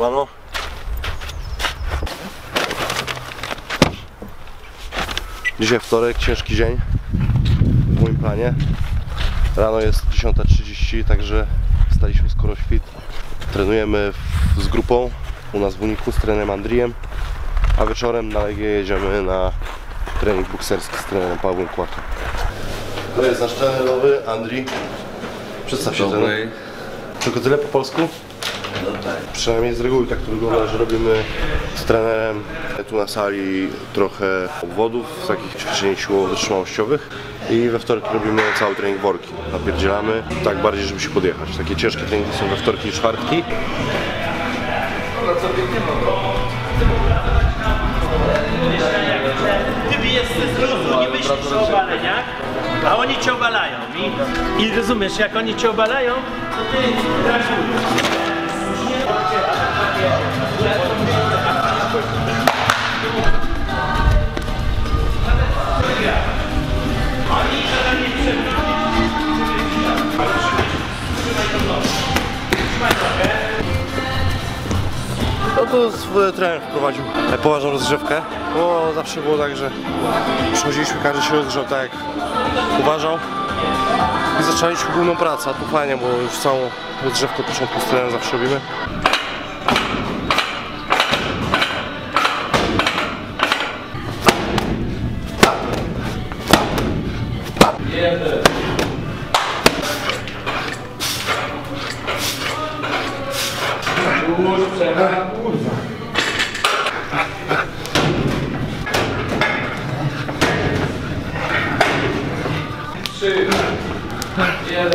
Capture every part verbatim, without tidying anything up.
Siemano. Dzisiaj wtorek, ciężki dzień w moim planie. Rano jest dziesiąta trzydzieści, także wstaliśmy skoro świt. Trenujemy w, z grupą u nas w Uniku z trenerem Andrijem, a wieczorem na Legię jedziemy na trening bokserski z trenerem Pawłem Kłatą. To jest nasz trener nowy, Andri. Przedstaw się. Trener. Tylko tyle po polsku? No tak. Przynajmniej z reguły tak to wygląda, że robimy z trenerem tu na sali trochę obwodów, z takich ćwiczeń siłowo-wytrzymałościowych i we wtorki robimy cały trening worki. Napierdzielamy, tak bardziej, żeby się podjechać. Takie ciężkie treningi są we wtorki i czwartki. Ty bijesz z luzu, nie myślisz o obaleniach, a oni cię obalają. I, i rozumiesz, jak oni cię obalają, to ty grasz No to trener wprowadził poważną rozgrzewkę, bo zawsze było tak, że przychodziliśmy, każdy się rozgrzał tak jak uważał i zaczęliśmy główną pracę, a tu fajnie, bo już całą rozgrzewkę od początku z trenerem zawsze robimy. Trzy, jeden,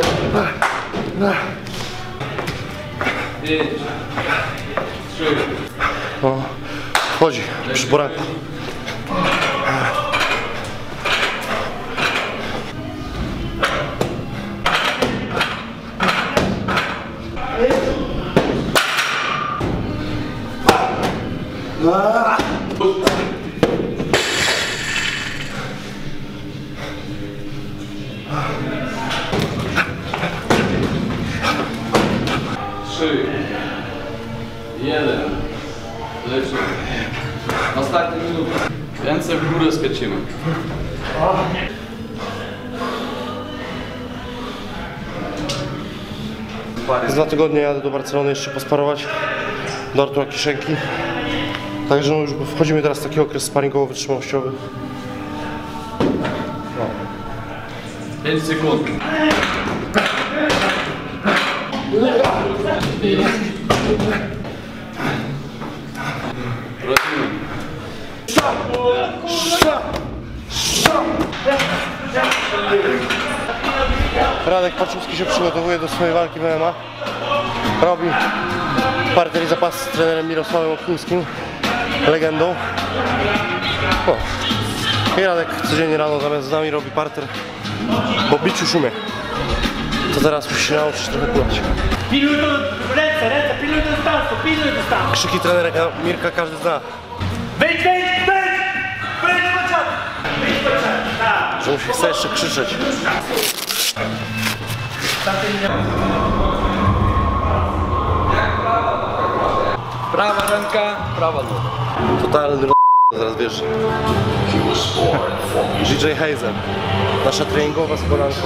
pięć, trzy. No, wchodzi przy poranku. Trzy, jeden, lecimy. Ostatnia minuta. Ręce w górę skacimy. Za dwa tygodnie jadę do Barcelony jeszcze posparować do Artura Kiszenki. Także no już wchodzimy teraz w taki okres sparingowo-wytrzymałościowy. No. pięć sekund. Prosimy. Radek Paczewski się przygotowuje do swojej walki w M M A. Robi parter i zapas z trenerem Mirosławem Oknińskim, legendą. O. I Radek codziennie rano zamiast z nami robi parter, bo bić już umie. To teraz musi się nauczyć trochę kulać. Piluj to, ręce, ręce, piluj do dystansu, piluj dystansu. Krzyki trenera Mirka każdy zna. Wyjdź, wyjdź, wyjdź! Wyjdź po czat! Wyjdź po czat, tak. Że musi chce jeszcze krzyczeć. Prawa ręka, prawa noga. Totalny zaraz wiesz. D J Hazen. Nasza treningowa z poranku.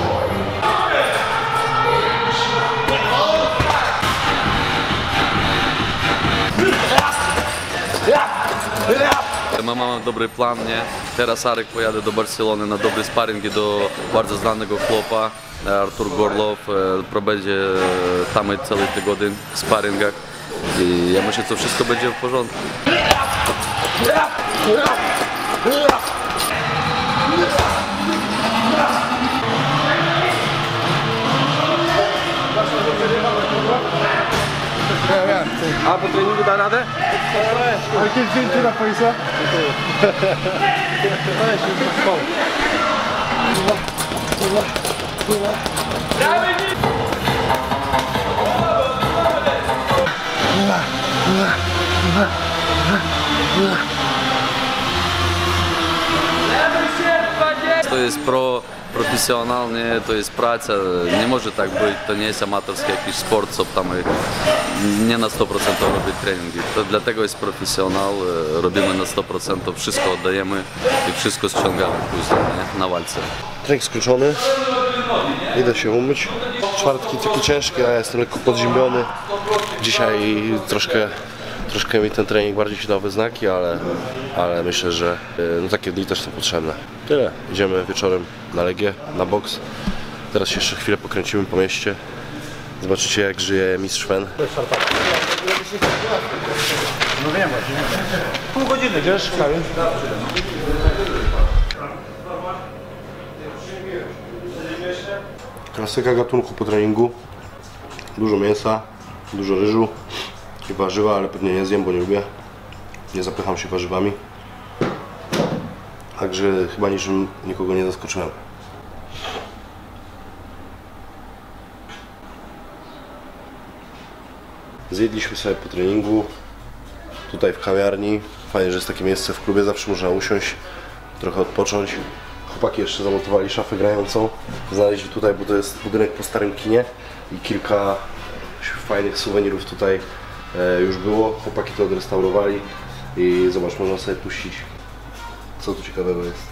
My mamy dobry plan, nie? Teraz Arek pojadę do Barcelony na dobry sparring do bardzo znanego chłopa, Artur Gorlow. Probędzie tam cały tygodniu w sparingach i ja myślę, że to wszystko będzie w porządku. A po treningu da radę? A jakieś zdjęcie na Face'a? To jest pro profesjonalnie, to jest praca, nie może tak być, to nie jest amatorski jakiś sport, co tam nie na sto procent robić treningi. To dlatego jest profesjonal, robimy na sto procent, wszystko oddajemy i wszystko ściągamy później, nie? Na walce. Trening skończony, idę się umyć. Czwartki takie ciężkie, a ja jestem lekko podziemiony. Dzisiaj troszkę, troszkę mi ten trening bardziej się dał we znaki, ale, ale myślę, że no, takie dni też są potrzebne. Tyle, idziemy wieczorem na Legię, na boks. Teraz się jeszcze chwilę pokręcimy po mieście. Zobaczycie, jak żyje mistrz Fen. No wiem właśnie. Pół godziny, gdzieś w kawie? Klasyka gatunku po treningu. Dużo mięsa, dużo ryżu i warzywa, ale pewnie nie zjem, bo nie lubię. Nie zapycham się warzywami. Także chyba niczym nikogo nie zaskoczyłem. Zjedliśmy sobie po treningu. Tutaj w kawiarni. Fajnie, że jest takie miejsce w klubie, zawsze można usiąść, trochę odpocząć. Chłopaki jeszcze zamontowali szafę grającą. Znaleźli tutaj, bo to jest budynek po starym kinie i kilka fajnych suwenirów tutaj e, już było. Chłopaki to odrestaurowali i zobacz, można sobie puścić, co tu ciekawego jest.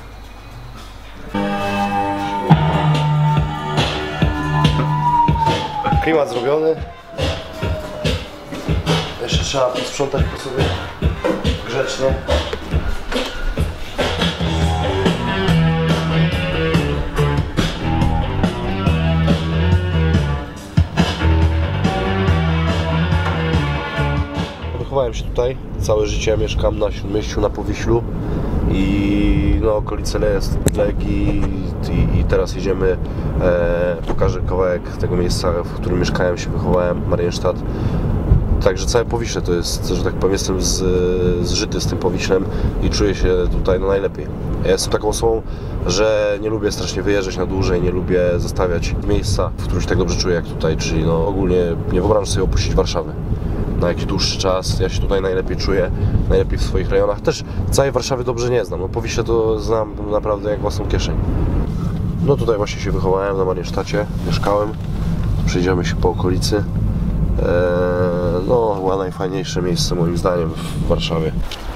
Klimat zrobiony. Jeszcze trzeba posprzątać po sobie grzecznie. Wychowałem się tutaj, całe życie mieszkam na Śródmieściu, na Powiślu i no okolice jest Legii i, i teraz jedziemy, e, pokażę kawałek tego miejsca, w którym mieszkałem, się wychowałem, Marienstadt. Także całe Powiśle to jest, że tak powiem, jestem z, zżyty z tym Powiślem i czuję się tutaj no najlepiej. Ja jestem taką osobą, że nie lubię strasznie wyjeżdżać na dłużej, nie lubię zostawiać miejsca, w którym się tak dobrze czuję jak tutaj, czyli no ogólnie nie wyobrażam sobie opuścić Warszawy na jakiś dłuższy czas. Ja się tutaj najlepiej czuję, najlepiej w swoich rejonach. Też całej Warszawy dobrze nie znam, no Powiśle to znam naprawdę jak własną kieszeń. No tutaj właśnie się wychowałem, na Marienstadcie, mieszkałem, przejdziemy się po okolicy. Eee, no chyba najfajniejsze miejsce moim zdaniem w Warszawie.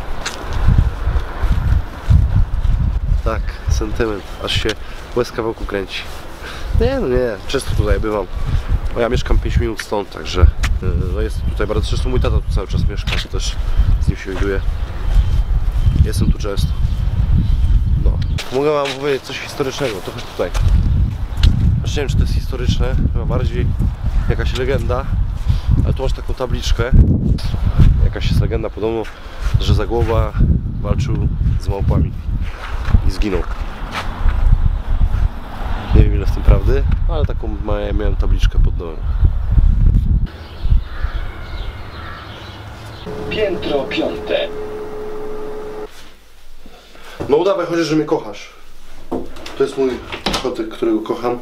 Tak, sentyment, aż się łezka wokół kręci. Nie, no nie, często tutaj bywam. Bo ja mieszkam pięć minut stąd, także no jest tutaj bardzo często. Mój tata tu cały czas mieszka, to też z nim się widuję. Jestem tu często. No. Mogę wam powiedzieć coś historycznego, to chodź tutaj. Aż nie wiem, czy to jest historyczne, chyba bardziej jakaś legenda. Ale tu masz taką tabliczkę. Jakaś jest legenda podobno, że Zagłoba walczył z małpami i zginął. Nie wiem ile w tym prawdy, ale taką miałem tabliczkę pod domem. Piętro piąte. No udawaj chociaż, że mnie kochasz. To jest mój kotek, którego kocham.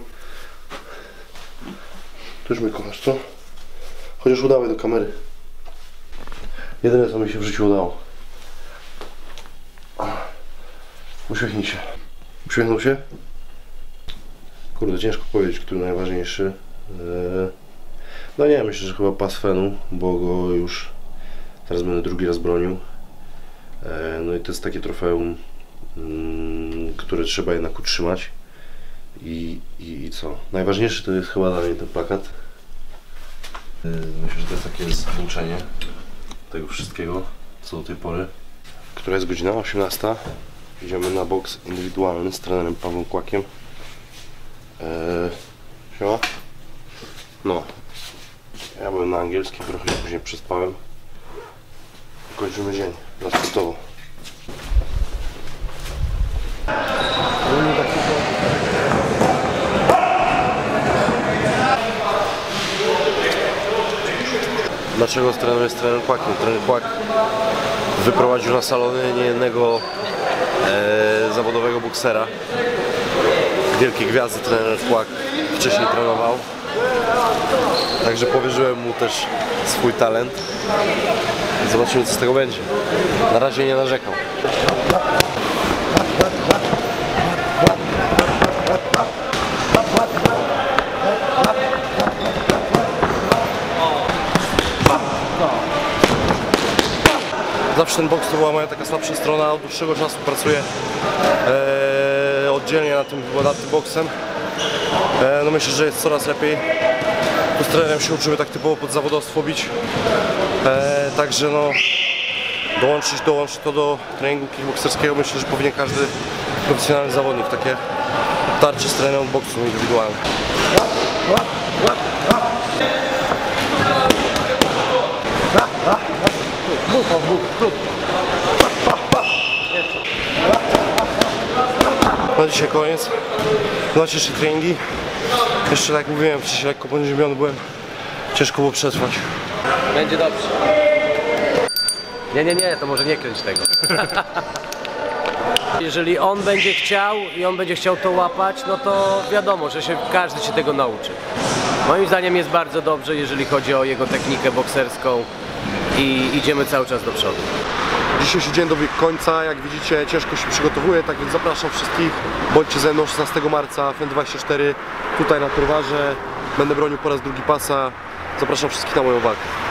Ty już mnie kochasz, co? Chociaż udawaj do kamery. Jedyne co mi się w życiu udało. Uśmiechnij się. Uśmiechnął się? Kurde, ciężko powiedzieć, który najważniejszy. No nie, myślę, że chyba pas Fenu, bo go już teraz będę drugi raz bronił. No i to jest takie trofeum, które trzeba jednak utrzymać. I, i, i co? Najważniejszy to jest chyba dla mnie ten plakat. Myślę, że to jest takie zwłóczenie tego wszystkiego, co do tej pory. Która jest godzina osiemnasta. Idziemy na boks indywidualny z trenerem Pawłem Kłakiem. Eee, siema. No. Ja byłem na angielskim, trochę się później przespałem. Kończymy dzień na sportowo. Dlaczego trener jest trener Kłakiem? Trener Kłak wyprowadził na salony niejednego e, zawodowego boksera. Wielkie gwiazdy trener Kłak wcześniej trenował. Także powierzyłem mu też swój talent. Zobaczymy, co z tego będzie. Na razie nie narzekał. zawsze ten boks to była moja taka słabsza strona. Od dłuższego czasu pracuję e, oddzielnie nad tym, nad tym boksem. E, no myślę, że jest coraz lepiej. Tu z trenerem się uczymy tak typowo pod zawodowstwo bić. E, także no, dołączyć, dołączyć to do treningu kickbokserskiego. Myślę, że powinien każdy profesjonalny zawodnik takie tarcze z trenerem od boksu indywidualnym. No dzisiaj koniec. Zobaczcie jeszcze treningi. Jeszcze tak jak mówiłem, wcześniej lekko poniedziemiony byłem. Ciężko było przetrwać. Będzie dobrze. Nie, nie, nie, to może nie kręć tego. Jeżeli on będzie chciał i on będzie chciał to łapać, no to wiadomo, że się, każdy się tego nauczy. Moim zdaniem jest bardzo dobrze, jeżeli chodzi o jego technikę bokserską i idziemy cały czas do przodu. Dzisiejszy dzień dobiegł końca, jak widzicie ciężko się przygotowuję, tak więc zapraszam wszystkich. Bądźcie ze mną szesnastego marca, F N dwadzieścia cztery, tutaj na Torwarze. Będę bronił po raz drugi pasa. Zapraszam wszystkich na moją walkę.